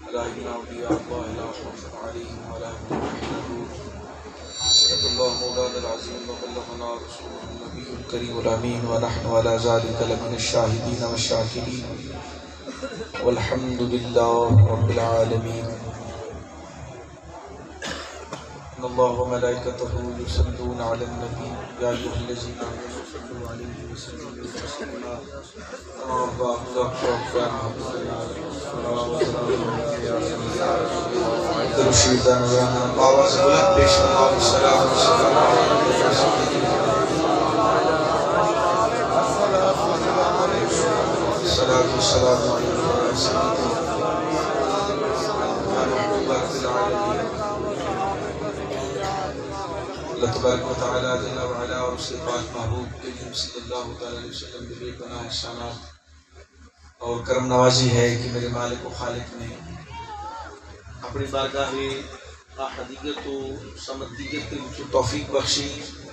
لا إن أولياء الله لا خوف عليهم ولا هم يحزنون. صدق الله مولانا العظيم وبلغنا رسوله النبي الكريم الأمين ونحن على ذلك لمن الشاهدين والشاكرين والحمد لله رب العالمين. إن الله وملائكته يصلون على النبي يا أيها الذين آمنوا صلوا عليه وسلموا تسليما. آواز بلند پیش نماز سلام الصلاة والسلام عليك يا سيدي يا محبوب رب العالمين. اللہ تبارک و تعالیٰ جل وعلا اور اس کے پاک محبوب کریم صلی اللہ علیہ وسلم کے بے پناہ احسانات اور کرم نوازی ہے کہ میرے مالک و خالق نے اپنی بارگاہ احدیت و سمدیت کے توفیق بخشی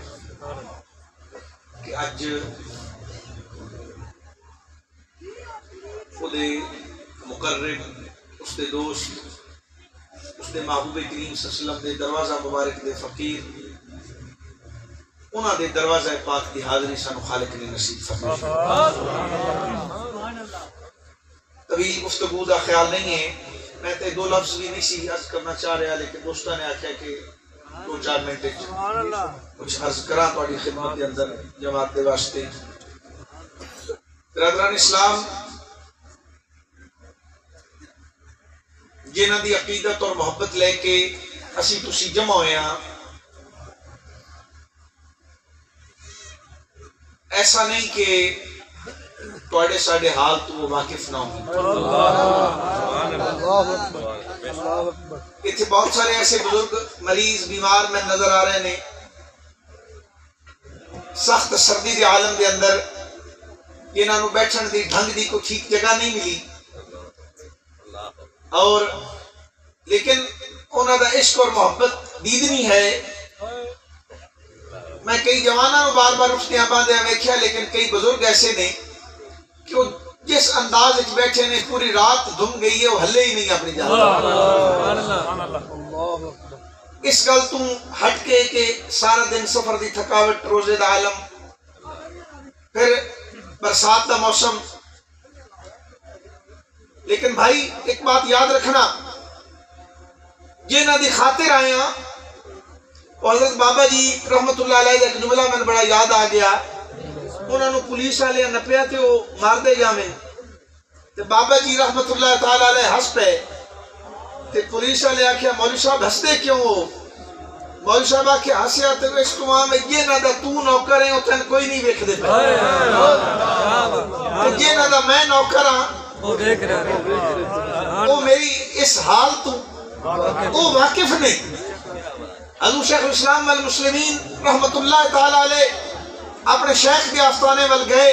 کہ اج خود مقرب اس دے دوست اس دے محبوب کریم صلی اللہ علیہ وسلم دے دروازہ مبارک دے فقیر انہاں دے دروازہ پاک دی حاضری سانو خالق نے نصیب فرمائی. طویل گفتگو دا خیال نہیں ہے، میں تے دو لفظ بھی نہیں سی عرض کرنا چاہ رہا لیکن دوستاں نے آکھیا کہ 2-4 منٹ کچھ عرض کراں تہاڈی خدمت دے اندر جماعت دے واسطے. برادران اسلام، جنہاں دی عقیدت اور محبت لے کے اسی تسی جمع ہوئے ہیں، ایسا نہیں کہ توڑے ساڑے حال تو وہ واقف نہ ہوں. اتنے بہت سارے ایسے بزرگ مریض بیمار میں نظر آ رہے ہیں، سخت سردی دے عالم دے اندر انہاں نوں بیٹھن دی ڈھنگ دی کوئی ٹھیک جگہ نہیں ملی، اور لیکن انہاں دا عشق اور محبت دیدنی ہے. میں کئی جوانوں بار بار اٹھتے ہیں باندھے ویکھیا، لیکن کئی بزرگ ایسے نے کہ وہ جس انداز وچ بیٹھے نے پوری رات دھم گئی ہے، وہ ہلے ہی نہیں اپنی جان. اس گل تو ہٹ کے کہ سارا دن سفر دی تھکاوٹ، روزے دا عالم، پھر برسات دا موسم. لیکن بھائی ایک بات یاد رکھنا، جنہاں دی خاطر آئے ہیں، حضرت بابا جی رحمت اللہ علیہ ایک جملہ میں بڑا یاد آ گیا. انہوں نے پولیس والے نپیا تے وہ مار دے جاویں تے بابا جی رحمت اللہ تعالی علیہ ہنس پے تے پولیس والے آکھیا مولوی صاحب ہنسدے کیوں ہو؟ مولوی صاحب آکھیا ہنسیا تے اس تو میں یہ نہ دا تو نوکر ہے اوتھے کوئی نہیں ویکھدے پے، یہ نہ دا میں نوکر ہاں وہ دیکھ رہا وہ میری اس حال تو وہ واقف نہیں. حضور شیخ الاسلام والمسلمین رحمت اللہ تعالی علیہ اپنے شیخ کے آستانے وال گئے.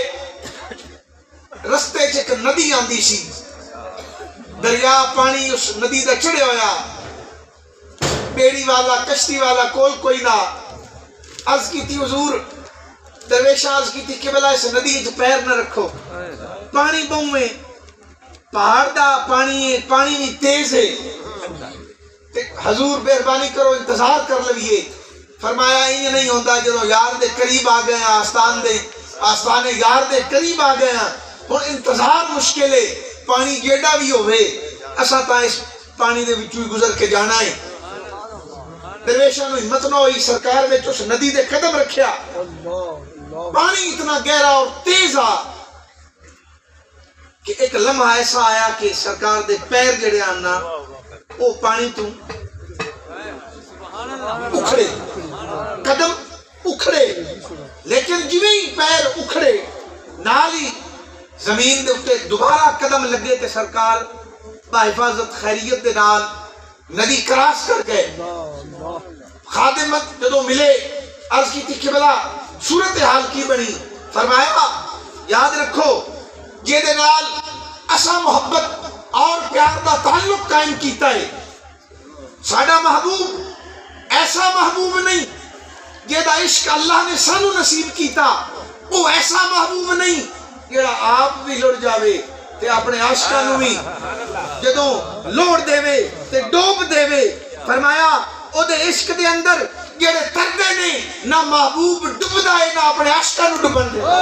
رستے ایک ندی آندی سی، دریا پانی اس ندی دا چڑھے ہویا، بیڑی والا کشتی والا کول کوئی نہ. عرض کی تھی حضور، درویشہ عرض کی تھی قبلہ اس ندی جو پیر نہ رکھو، پانی بہوں میں پہاڑ دا پانی بھی تیز ہے. حضور مہربانی کرو انتظار کر لئیے. فرمایا یہ نہیں ہوتا جدو یار دے قریب آ گئے ہیں، آستانے یار دے قریب آ گئے ہیں، اور انتظار مشکل ہے. پانی جیڑا بھی ہوئے اساں تا اس پانی دے وچوں گزر کے جانا ہے. درویشاں نوں ہمت نہ ہوئی، سرکار وچ اس ندی دے قدم رکھیا. پانی اتنا گہرا اور تیز آ کہ ایک لمحہ ایسا آیا کہ سرکار دے پیر جڑے آنا وہ پانی تو اکھڑے، قدم اکھڑے، لیکن جویں ہی پیر اکھڑے نال ہی زمین دے اتے دوبارہ قدم لگے تے سرکار بحفاظت خیریت دے نال ندی کراس کر گئے. خادمت جدو ملے عرض کی تھی قبلہ صورتحال کی بنی. فرمایا یاد رکھو جے دے نال اسا محبت اور پیار دا تعلق قائم کیتا ہے، ساڈا محبوب ایسا محبوب نہیں جیڑا عشق اللہ نے سانو نصیب کیتا، وہ ایسا محبوب نہیں جیڑا آپ بھی لڑ جاوے تے اپنے عاشقاں نوں بھی جدوں لوڑ دیوے تے ڈوب دیوے فرمایا او دے عشق دے اندر جڑے تردے نے نہ محبوب ڈبدا ہے نہ اپنے عشقاں نو ڈبن دے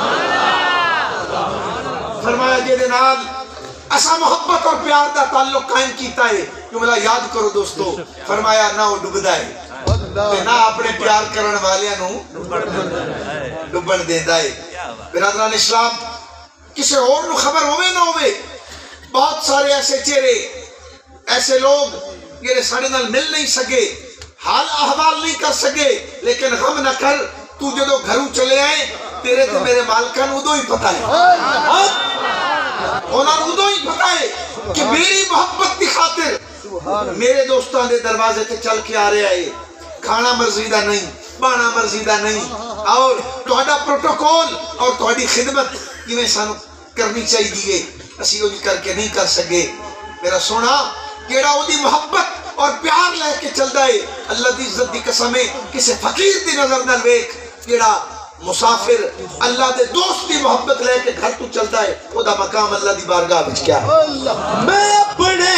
فرمایا جے نال اسا محبت اور پیار دا تعلق قائم کیتا ہے جملہ یاد کرو دوستو فرمایا نہ وہ ڈبدا ہے نہ اپنے پیار کرن والیاں نو ڈبن دیندا ہے برادران اسلام کسی اور نو خبر ہوئے نہ ہوئے بہت سارے ایسے چہرے ایسے لوگ یہ ساڑے نال مل نہیں سکے حال احوال نہیں کر سکے لیکن غم نہ کر تو جدو گھروں چلے آئے تیرے تے میرے مالکان ادو ہی پتہ ہے انہاں ادو ہی پتہ ہے کہ میری محبت کی خاطر میرے دوستان دے دروازے تے چل کے آ رہے آئے کھانا مرزیدہ نہیں بانا مرزیدہ نہیں اور توڑا پروٹوکول اور توڑی خدمت یہ سانو کرنی چاہیے دیئے اسی وہ کر کے نہیں کر سکے میرا سونا کیڑا وہ دی محبت اور پیار لے کے چل دائے اللہ دی عزت دی قسمیں کسی فقیر دی نظر نہ لیک کیڑا مسافر اللہ دے دوست دی محبت لے کے گھر تو چل دائے وہ دا مقام اللہ دی بارگاہ بچ کیا ہے میں اپنے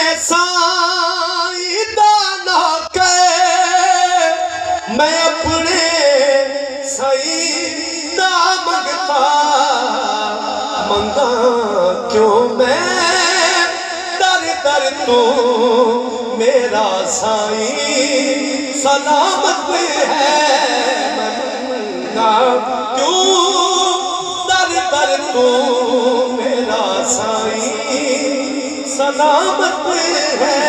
سائیدانہ کے میں اپنے سائیدہ منگا کیوں میں در در تو میرا سائی سلامت ہے منگا کیوں در در تو میرا سائی سلامت ہے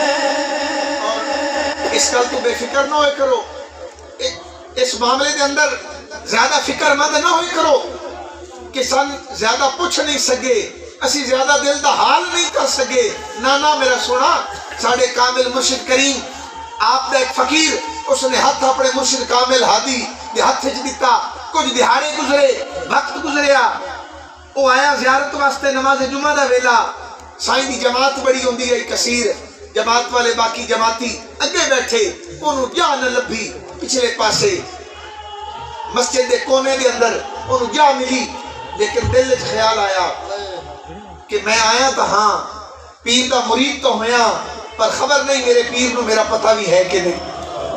اس کل تو بے فکر نہ ہوئے کرو اس معاملے دے اندر زیادہ فکر مند نہ ہوئے کرو کہ سن زیادہ پوچھ نہیں سکے اسی زیادہ دل دا حال نہیں کر سکے نانا میرا سونا ساڑھے کامل مرشد کریم آپ دا ایک فقیر اس نے ہاتھ اپنے مرشد کامل ہادی دے ہاتھ سے دیتا کچھ دہاڑے گزرے وقت گزریا وہ آیا زیارت واسطے نماز جمعہ دا ویلا سائیں دی جماعت بڑی ہوندی ہے کثیر جماعت والے باقی جماعتی اگے بیٹھے انہوں جا نہ لبھی پچھلے پاسے مسجد دے کونے دے اندر انہوں جا ملی لیکن دل وچ خیال آیا کہ میں آیا تھا ہاں پیر دا مرید تو ہویا پر خبر نہیں میرے پیر نو میرا پتہ بھی ہے کہ نہیں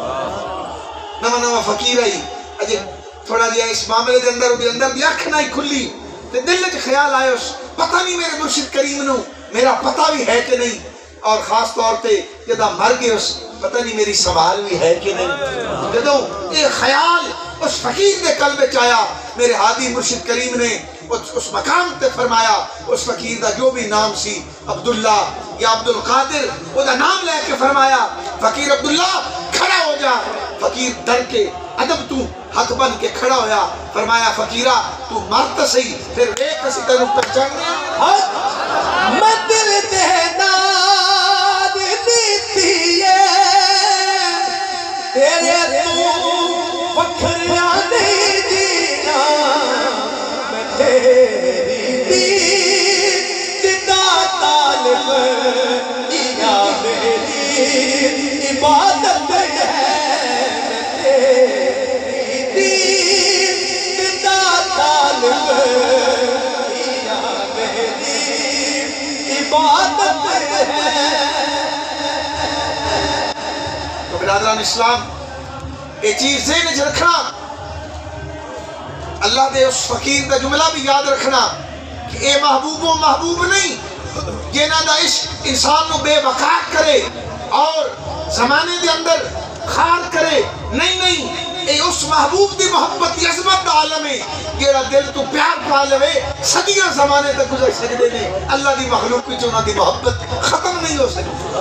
نواں فقیر آئی اجے تھوڑا جہا اس معاملے دے اندر دی اکھ نہیں کھلی تے دل وچ خیال آیا پتہ نہیں میرے مرشد کریم نو میرا پتہ بھی ہے کہ نہیں اور خاص طور پہ جدہ مر گئے اس پتہ نہیں میری سوال بھی ہے کہ نہیں جدوں یہ خیال اس فقیر دے قلب وچ آیا میرے ہادی مرشد کریم نے اس مقام تے فرمایا اس فقیر دا جو بھی نام سی عبداللہ یا عبدالقادر وہ دا نام لے کے فرمایا فقیر عبداللہ کھڑا ہو جا فقیر ڈر کے ادب تو ہاتھ بن کے کھڑا ہویا فرمایا فقیرہ تو مارتا صحیح پھر ایک کسی تنو پہچاننے میں دل دینا دیتی ہے تیرے تو فکریا نہیں جینا میں تیری دیدہ طالب یا میری عبادت ہے میں تیری دیدہ طالب یا میری عبادت ہے تو برادران اسلام یہ چیز ذہن وچ رکھنا اللہ دے اس فقیر کا جملہ بھی یاد رکھنا کہ اے محبوب و محبوب نہیں جنہ دا عشق انسان نو بے وقار کرے اور زمانے دے اندر خار کرے نہیں اے اس محبوب دی محبت دی عظمت دا عالم ہے جیڑا دل تو پیار پا لے صدیاں زمانے تک گزر سکتے ہیں اللہ دی مخلوق کی چونہ دی محبت ختم نہیں ہو سکتی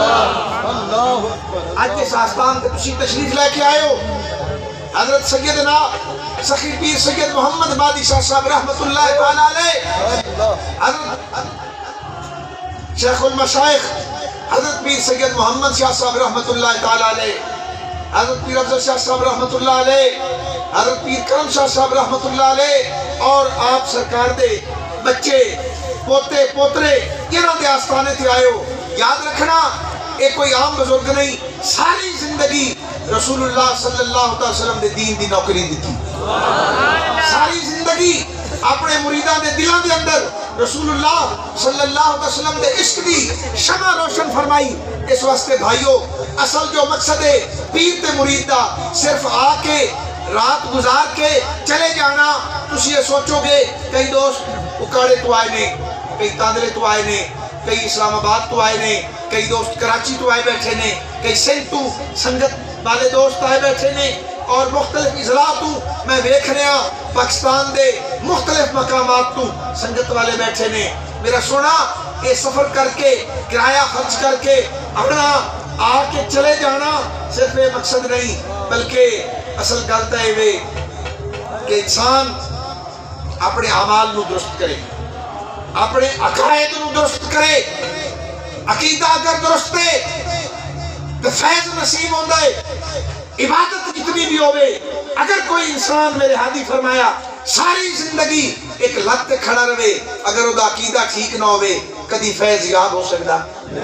آج کے ساستان تے تسی تشریف لے کے آئے ہو حضرت سیدنا سخی پیر سید محمد مادی شاہ صاحب رحمت اللہ تعالیٰ علیہ حضرت شیخ المشائخ حضرت پیر سید محمد شاہ صاحب رحمت اللہ تعالیٰ علیہ حضرت پیر افضل شاہ صاحب رحمت اللہ علیہ حضرت پیر کرم شاہ صاحب رحمت اللہ علیہ اور آپ سرکار دے بچے پوتے پوترے جنہوں دے آستانے تھے آئے ہو یاد رکھنا ایک کوئی عام بزرگ نہیں ساری زندگی رسول اللہ صلی اللہ علیہ وسلم دے دین دی نوکری دی تھی ساری زندگی اپنے مریداں دے دلاں دے اندر رسول اللہ صلی اللہ علیہ وسلم دے عشق دی شمع روشن فرمائی۔ اس واسطے بھائیو اصل جو مقصد ہے پیر تے مرید دا صرف آ کے رات گزار کے چلے جانا۔ تسی یہ سوچو گے کئی دوست اکاڑے تو آئے نے، کئی تاندلے تو آئے نے، کئی اسلام آباد تو آئے نے، کئی دوست کراچی تو آئے بیٹھے نے، کئی سندھ تو سنگت والے دوست آئے بیٹھے نے، اور مختلف اضلاع تو میں دیکھ رہا پاکستان دے مختلف مقامات تو سنگت والے بیٹھے نے۔ میرا سونا یہ سفر کر کے کرایہ خرچ کر کے اپنا آ کے چلے جانا صرف یہ مقصد نہیں، بلکہ اصل گل ہے وہ کہ انسان اپنے اعمال نو درست کرے، اپنے عقائد نو درست کرے۔ عقیدہ اگر درست ہے تو فیض نصیب ہوتا ہے، عبادت جتنی بھی ہوئے۔ اگر کوئی انسان میرے ہادی فرمایا ساری زندگی ایک لت تے کھڑا رہے، اگر وہ عقیدہ ٹھیک نہ ہوئے کدی فیض یاد ہو سکتا۔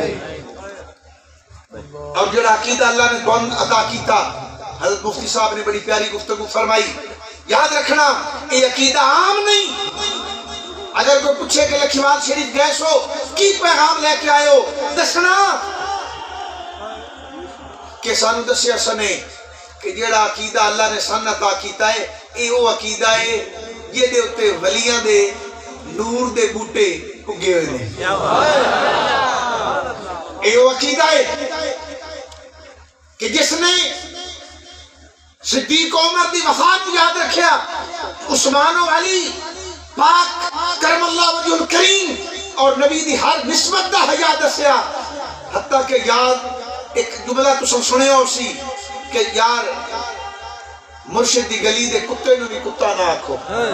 اور جو عقیدہ اللہ نے کون عطا کیتا، حضرت مفتی صاحب نے بڑی پیاری گفتگو فرمائی۔ یاد رکھنا یہ عقیدہ عام نہیں۔ اگر کوئی پوچھے کہ لکھیوال شریف گئے سو کی پیغام لے کے آئے ہو، دسنا کہ سانو دسیا سنے کہ جیڑا عقیدہ اللہ نے سن عطا کیتا ہے یہ وہ عقیدہ ہے یہ دے اتے ولیاں دے نور دے بوٹے اگے ہوئے نے۔ یہ وہ عقیدہ ہے کہ جس نے صدیق عمر دی وفات یاد رکھیا، عثمان و علی پاک کرم اللہ وجہ الکریم اور نبی دی ہر نسبت دا حیا دسیا، حتیٰ کہ یاد ایک جملہ تو سنے ہو سی کہ یار مرشد دی گلی دے کتے نو بھی کتا نہ آکھو۔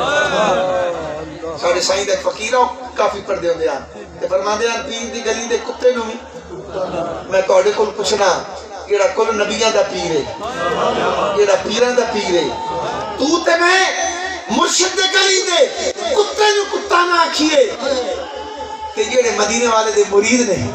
سارے سائیں دے فقیرہ کافی پڑھ دے ہوندے ہیں تے فرما دے ہیں پیر دی گلی دے کتے نو بھی۔ میں توڑے کل پوچھنا جیڑا کل نبیاں دا پیر ہے، جیڑا پیران دا پیر ہے، تو تے میں مرشد دے گلی دے کتے نو کتا نہ آکھیے تے جیڑے مدینے والے دے مرید نے۔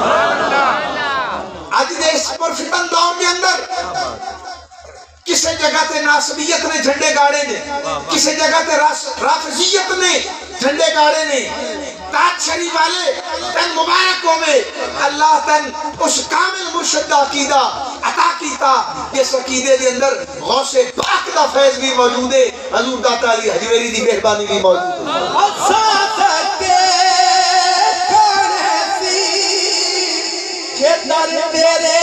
آج دے اس پرفتن دور کے اندر کسی جگہ تے ناصبیت نے جھنڈے گاڑے نے، کسی جگہ تے رافضیت نے جھنڈے گاڑے نے۔ تاج شریف والے تن مبارک ہوئے، اللہ تن اس کامل مرشد دا عقیدہ عطا کیتا جس عقیدے دے اندر غوث پاک دا فیض بھی موجود ہے، حضور داتا علی حجویری دی مہربانی بھی موجود ہے۔ در تیرے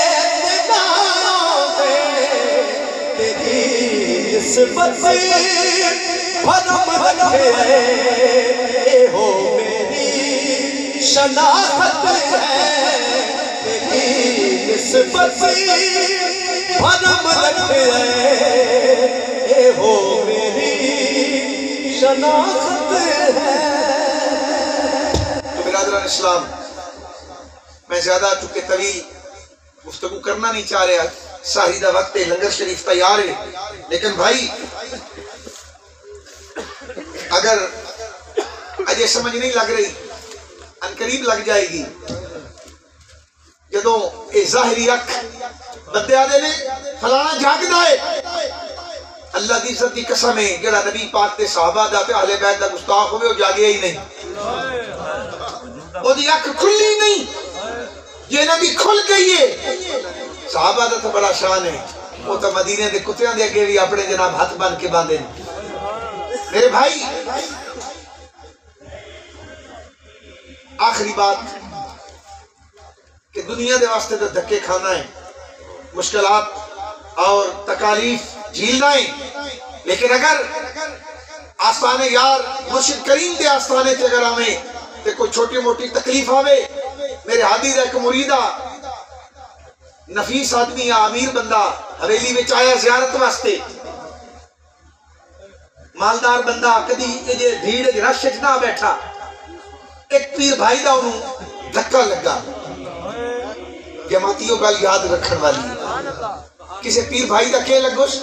نام تیری نسبت بھرم رکھے اے ہو میری شناخت ہے، تیری نسبت بھرم رکھے اے ہو میری شناخت ہے۔ تو برادران اسلام، میں زیادہ چونکہ طویل گفتگو کرنا نہیں چاہ رہا، ساحری دا وقت ہے، لنگر شریف تیار ہے، لیکن بھائی اگر اجے سمجھ نہیں لگ رہی ان قریب لگ جائے گی۔ جدوں اے ظاہری اکھ بندے آدھے نے فلانا جاگدا ہے، اللہ دی عزت دی قسم ہے جڑا نبی پاک تے صحابہ دا تے اہل بیت دا گستاخ ہوئے وہ جاگیا ہی نہیں، وہ دی اکھ کھلی نہیں، یہ نبی کھل گئی ہے۔ صحابہ دا تو بڑا شان ہے، وہ تو مدینے دے کتیاں دے اگے بھی اپنے جناب ہاتھ بن کے باندھے۔ میرے بھائی آخری بات کہ دنیا دے واسطے تو دھکے کھانا ہے، مشکلات اور تکالیف جھیلنا ہے، لیکن اگر آستانے یار مرشد کریم دے آستانے تے اگر ہمیں تے کوئی چھوٹی موٹی تکلیف آوے، میرے ہادی دا ایک مریدہ نفیس آدمی یا امیر بندہ حویلی میں آیا زیارت واسطے، مالدار بندہ کدی یہ بھیڑ رش نہ بیٹھا، ایک پیر بھائی دا انہوں دھکا لگا۔ جماعتیوں گل یاد رکھن والی کسی پیر بھائی دا کے لگوش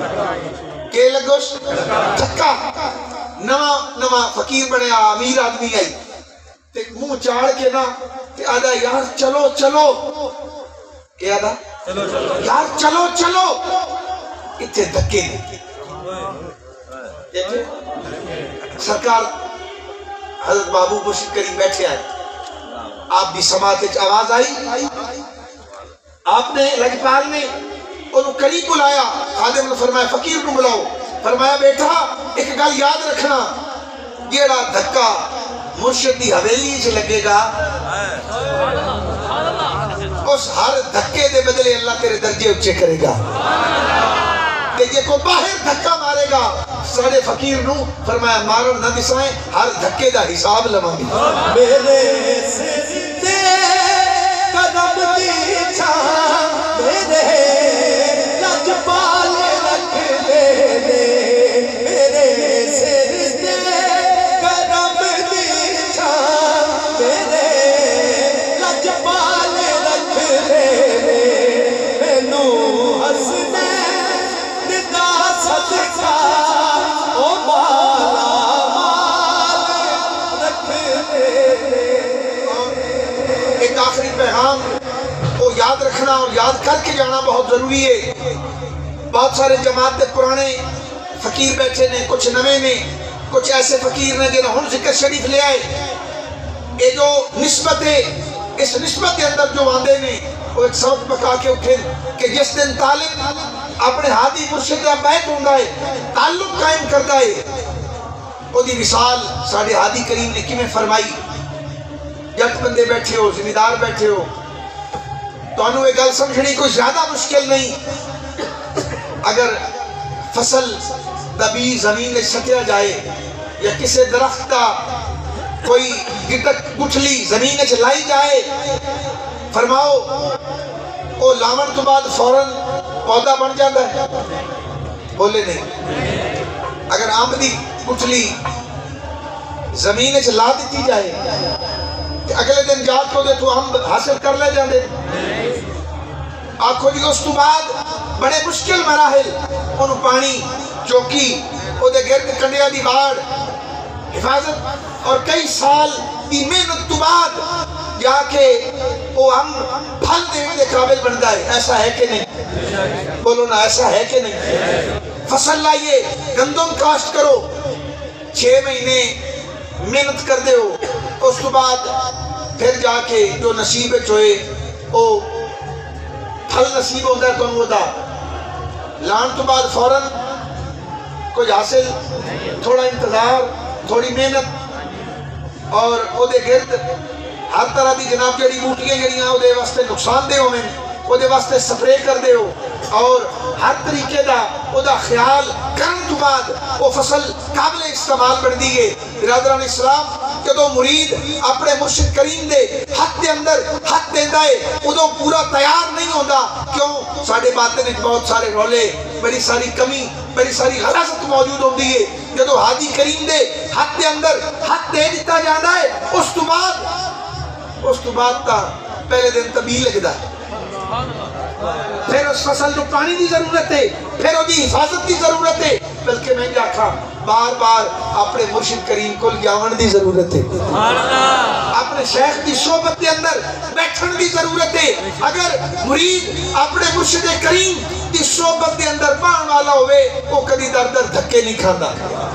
دھکا، نواں فقیر بنیا، امیر آدمی آئی تے منہ چاڑ کے نا تے آدھا یار چلو چلو، کیا آدھا یار چلو چلو، اتھے دھکے نے سرکار حضرت محبوب مرشد کریم بیٹھے آئے، آپ دی سماعت وچ آواز آئی، آپ نے لجپال نے انہوں قریب بلایا، خادم نے فرمایا فقیر کو بلاؤ، فرمایا بیٹا ایک گل یاد رکھنا، جیڑا دھکا مرشد دی حویلی سے لگے گا اس ہر دھکے دے بدلے اللہ تیرے درجے اچھے کرے گا، کہ یہ کو باہر دھکا مارے گا سارے فقیر نو فرمایا مارن نہ دسائیں، ہر دھکے دا حساب لمانگی۔ میرے سجدے قدم دی چھان میرے لجپال رکھ دے میرے سجدے قدم دی چھان میرے لجپال رکھ دے مینو حسنے ندا صدقہ او مالا مال رکھ دے۔ ایک آخری پیغام کو یاد رکھنا اور یاد کر کے جانا بہت ضروری ہے۔ بہت سارے جماعت دے پرانے فقیر بیٹھے نے، کچھ نوے نے، کچھ ایسے فقیر نے جنہوں ہن ذکر شریف لے آئے، یہ جو نسبت ہے اس نسبت کے اندر جو آندے نے وہ ایک سبق پکا کے اٹھے کہ جس دن طالب اپنے ہادی مرشد کا بیعت ہوندا ہے، تعلق قائم کرتا ہے، وہ دی مثال ساڈے ہادی کریم نے کیویں فرمائی۔ جٹ بندے بیٹھے ہو، ذمہ دار بیٹھے ہو، تو انہوں یہ گل سمجھنی کوئی زیادہ مشکل نہیں، اگر فصل دبی زمین میں سٹیا جائے یا کسی درخت کا کوئی گٹھلی زمین میں لائی جائے، فرماؤ وہ لاون تو بعد فوراً پودا بن جاتا ہے؟ بولے نہیں۔ اگر آم دی گٹھلی زمین میں لا دیتی جائے کہ اگلے دن جات کو دے تو ہم حاصل کر لے جاندے، آنکھو جی اس تو بعد بڑے مشکل مراحل انہوں پانی چوکی او دے گرد کنڈیا دی باڑ حفاظت اور کئی سال دی محنت تو بعد جا کے وہ ہم پھل دینے دے قابل بن جائے۔ ایسا ہے کہ نہیں؟ بولو نا ایسا ہے کہ نہیں؟ فصل لائیے، گندم کاشت کرو، 6 مہینے محنت کر دے ہو، اس تو بعد پھر جا کے جو نصیب ہوئے وہ پھل نصیب ہوتا ہے، کون ہوتا لان تو بعد فوراً کچھ حاصل، تھوڑا انتظار، تھوڑی محنت اور او دے گرد ہر طرح دی جناب جڑی بوٹیاں جڑیاں او دے واسطے نقصان دے ہوئے، او دے واسطے سپرے کر دے ہو اور ہر طریقے دا او دا خیال کرن تو بعد وہ فصل قابل استعمال بڑھ دیئے۔ برادران اسلام جدو مرید اپنے مرشد کریم دے حق دے اندر حق دیندہ ہے ادو پورا تیار نہیں ہوندہ، کیوں؟ ساڑھے باطن ایک بہت سارے رولے، بڑی ساری کمی، بڑی ساری غلازت موجود ہوندی ہے۔ جدو حادی کریم دے حق دے اندر حق دے دیتا جاندہ ہے اس تو بعد تا پہلے دن طبیل لگدہ ہے، پھر اس فصل جو پانی دی ضرورت ہے، پھر وہ دی حفاظت دی ضرورت ہے، بلکہ میں کیا کھا بار بار اپنے مرشد کریم کو جاون دی ضرورت ہے، اپنے شیخ دی صحبت کے اندر بیٹھن دی ضرورت ہے۔ اگر مرید اپنے مرشد کریم دی صحبت کے اندر پان والا ہوئے وہ کبھی در در دھکے نہیں کھاندہ،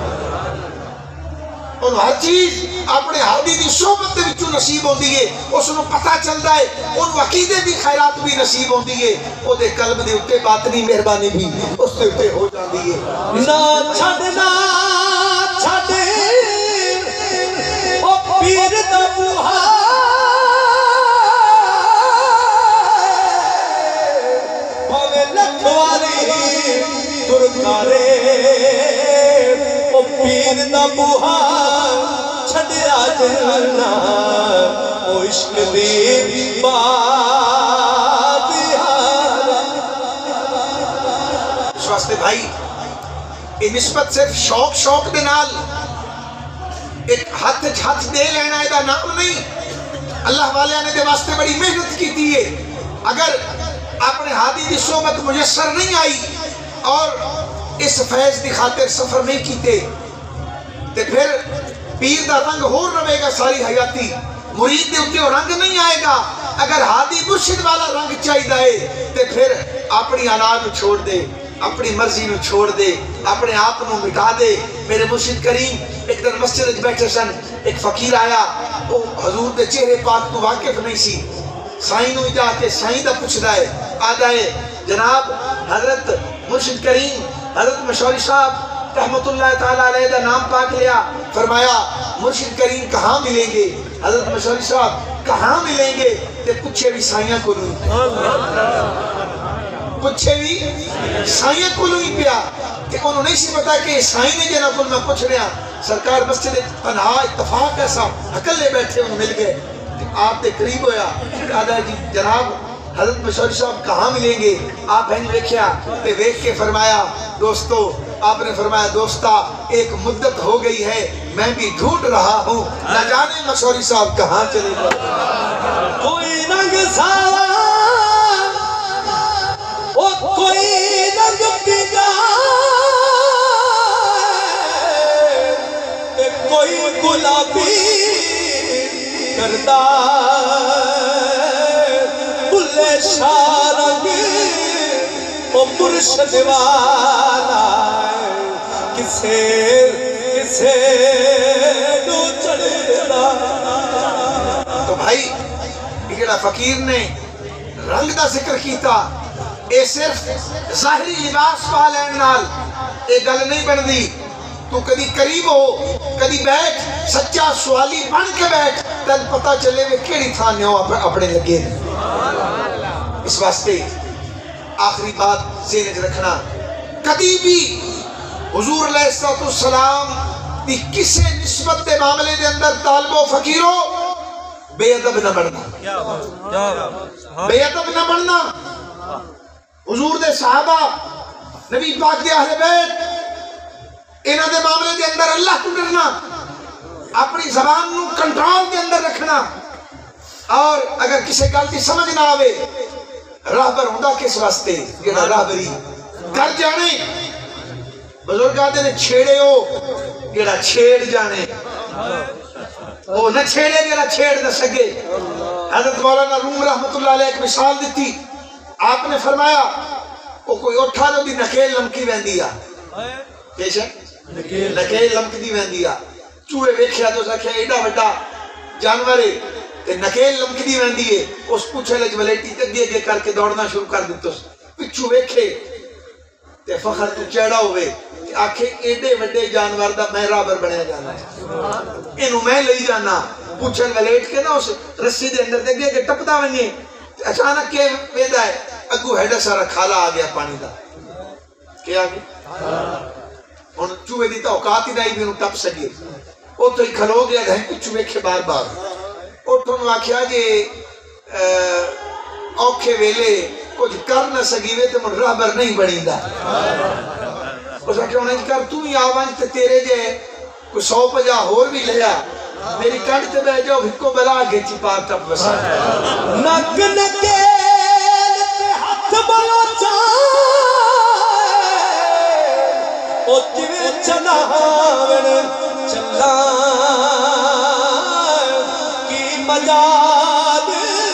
ان ہر چیز اپنے حادی دی صحبت دے وچوں نصیب ہوندی ہے، اس نو پتہ چلدا ہے، ان عقیدے دی خیرات بھی نصیب ہوندی ہے، او دے قلب دے اوتے باطنی مہربانی بھی اس دے اوتے ہو جاندی ہے۔ نہ چھڑنا چھڑ او پیر دا بوہا بھوے لکھواری ترکارے او پیر دا بوہا چھڑیا جانا او عشق دی بات اس واسطے بھائی یہ نسبت صرف شوق دے نال ایک ہاتھ دے لینا ہے دا نام نہیں، اللہ والے نے دے واسطے بڑی محنت کی تھی ہے۔ اگر اپنے حادی دی صحبت میسر نہیں آئی اور اس فیض دی خاطر سفر نہیں کیتے تے پھر پیر دا رنگ ہور رہے گا ساری حیاتی، مرید دے اتے رنگ نہیں آئے گا۔ اگر حادی مرشد والا رنگ چاہیے دائے تے پھر اپنی اولاد چھوڑ دے، اپنی مرضی میں چھوڑ دے، اپنے آپ کو مٹا دے۔ میرے مرشد کریم ایک دن مسجد وچ بیٹھے سن، ایک فقیر آیا، وہ حضور دے چہرے پاک تو واقف نہیں سی، سائیں نو جا کے سائیں دا پوچھدا ہے، آدھا ہے جناب حضرت مرشد کریم حضرت مشوری صاحب رحمت اللہ تعالیٰ علیہ دا نام پاک لیا، فرمایا مرشد کریم کہاں ملیں گے؟ حضرت مشوری صاحب کہاں ملیں گے؟ تے پوچھے بھی سائیاں کو نہیں، پوچھے بھی سائیاں کو نہیں پیا، کہ انہوں نہیں سی پتا کہ سائیں نے جنہ کل میں پوچھ رہا، سرکار مسجد تنہا اتفاق ایسا اکلے بیٹھے انہوں مل گئے، آپ دے قریب ہویا، آدھا جی جناب حضرت مشوری صاحب کہاں ملیں گے؟ آپ ہیں ویکھیا تے ویکھ کے فرمایا دوستو، آپ نے فرمایا دوستا ایک مدت ہو گئی ہے میں بھی ڈھونڈ رہا ہوں، نہ جانے مشوری صاحب کہاں چلے گئے۔ کوئی رنگ سالا او کوئی رنگ پیگا کوئی گلابی کردہ بلے شارنگ او مرشد والا کسے نو چڑھدا۔ تو بھائی یہ فقیر نے رنگ دا ذکر کیتا، اے صرف ظاہری لباس پا لین نال اے گل نہیں بندی، تو کدی قریب ہو، کدی بیٹھ سچا سوالی بن کے بیٹھ، تن پتہ چلے میں کیڑی تھانے ہو اپنے لگے۔ اس واسطے آخری بات ذہن رکھنا، کدی بھی حضور علیہ السلام دی کسے نسبت دے معاملے دے اندر طالب و فقیرو بے ادب نہ بننا، بے ادب نہ بننا۔ حضور دے صحابہ، نبی پاک دے اہل بیت، انہاں دے معاملے دے اندر اللہ تو ڈرنا، اپنی زبان نو کنٹرول دے اندر رکھنا، اور اگر کسی گل دی سمجھ نہ آوے راہبر ہوندا کس واسطے جڑا راہبری کر جانے، بزرگ آدھے نے چھیڑے ہو جڑا چھیڑ جانے، وہ نہ چھیڑے جڑا چھیڑ نہ سکے۔ حضرت مولانا روم رحمت اللہ علیہ ایک مثال دیتی، آپ نے فرمایا وہ کوئی اٹھا جو بھی نکیل لمکی ویندیا، کیسے نکیل لمکی ویندیا، چوہے ویکھیا تو سکھیا ایڈا وڈا جانور ہے تے نکیل لمکی ویندی ہے، اس پوچھے لج ولیٹی تگے گے کر کے دوڑنا شروع کر دیتا، پچھو ویکھے تے فخر تو چیڑا ہوئے، آکھے ایڈے وڈے جانور دا میں رابر بنیا جانا ہے، انہوں میں لئی جانا، پوچھن ولیٹ کے نا اس رسی دے اندر تگے کہ ٹپدا ونجے، اچانک کے ویدہ ہے اگو ہیڈا سارا کھالا آگیا پانی دا، کیا آگیا؟ ان چوہے دیتا اوقات ہی نہیں بھی انہوں ٹپ سکے، او تو ہی کھلو گیا دہیں کچھ چوہے کے بار بار، او تو انہوں آکھیا جے اوکھے ویلے کچھ کر نہ سکیوے تو من رہبر نہیں بڑی دا، اس آکھیا انہیں کر تو ہی آوانج تے تیرے جے کوئی 150 ہور بھی لیا، میری کانٹ تے بے جاؤ ہکو بلا گے چپار ٹپ وسا نک نکیل تے ہاتھ بلو چاہے او جوے چلاون چلا کی مجاد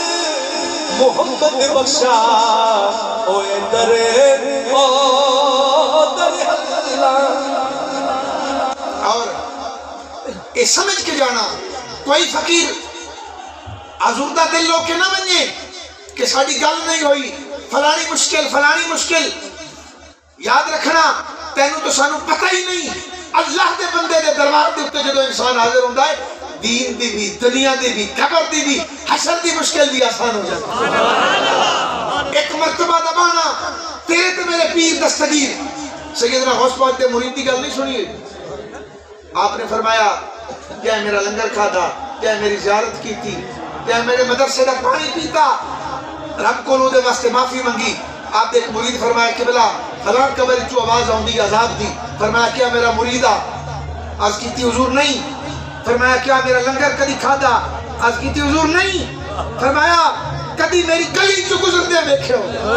محمد بخشا اوے در اللہ۔ اور یہ سمجھ کے جانا کوئی فقیر آزردہ دل لو کے نہ بنجے کہ ساڑی گل نہیں ہوئی، فلانی مشکل، یاد رکھنا تینوں تو سانو پتہ ہی نہیں، اللہ دے بندے دے دربار دے اتے جدو انسان حاضر ہوندہ ہے، دین دی بھی، دنیا دی بھی، قبر دی بھی، حشر دی مشکل بھی آسان ہو جاتا۔ ایک مرتبہ دبانا تیرے تے میرے پیر دستگیر سیدنا غوث پاک دے مرید دی گل نہیں سنیے، آپ نے فرمایا کیا میرا لنگر کھاتا، کیا میری زیارت کی تھی، کیا میرے مدرسے دا پانی پیتا، رب کو دے واسطے معافی منگی۔ آپ نے ایک مرید فرمایا قبلہ فلان قبر چو آواز آؤندی عذاب دی، فرمایا کیا میرا مریدہ، آج کی تھی حضور نہیں، فرمایا کیا میرا لنگر کدی کھاتا، آج کی تھی حضور نہیں، فرمایا کدی میری گلی چو گزرتے بیکھے ہو،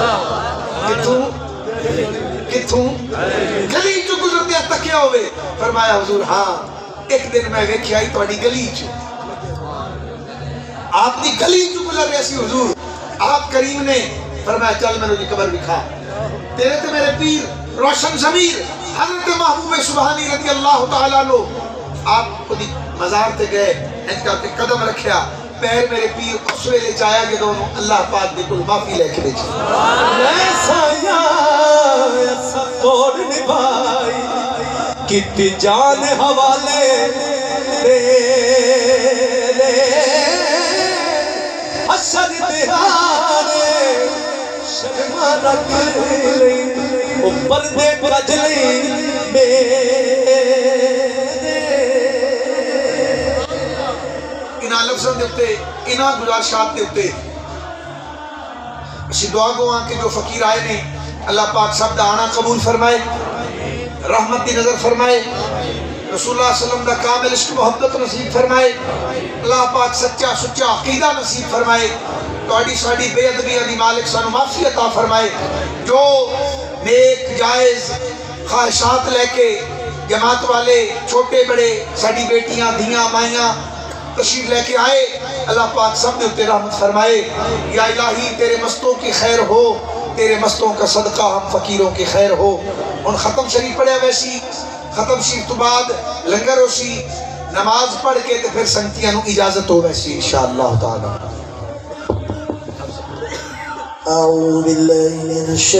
کتھوں گلی چو گزرتے تکے ہوئے، فرمایا حضور ہاں ایک دن میں ویکھے آئی توڑی گلی چو، آپ نے گلی چو گزر رہے سی حضور، آپ کریم نے فرمایا چل میں نے قبر بھی کھا، تیرے تے میرے پیر روشن ضمیر حضرت محبوب سبحانی رضی اللہ تعالیٰ عنہ آپ کو مزار تے گئے ان کا قدم رکھیا پیر میرے پیر اس ویلے چاہیا کہ دونوں اللہ پاک دے کل معافی لے کے بیچے توڑ نبھائی کتی جان حوالے تیرے حشر دہانے شرما رکھ لئی اوپر دے کج لئی انہاں لفظاں دے اتے انہاں گزارشات دے اتے اسی دعا گو آن کے جو فقیر آئے نے اللہ پاک سب دا آنا قبول فرمائے رحمت دی نظر فرمائے رسول اللہ صلی اللہ علیہ وسلم دا کامل عشق محبت نصیب فرمائے اللہ پاک سچا سچا عقیدہ نصیب فرمائے توڑی ساڑی بے ادبی علی مالک سانو معافی عطا فرمائے جو نیک جائز خواہشات لے کے جماعت والے چھوٹے بڑے ساڑی بیٹیاں دھیاں مائیاں تشریف لے کے آئے اللہ پاک سب نے اتنے رحمت فرمائے یا الہی تیرے مستوں کی خیر ہو تیرے مستوں کا صدقہ ہم فقیروں کی خیر ہو ان ختم شریف پڑھے ویسی ختم شریف تو بعد لنگر ہو سی نماز پڑھ کے تو پھر سنگتیاں نو اجازت ہو ویسی انشاءاللہ تعالی أعوذ بالله من الشيطان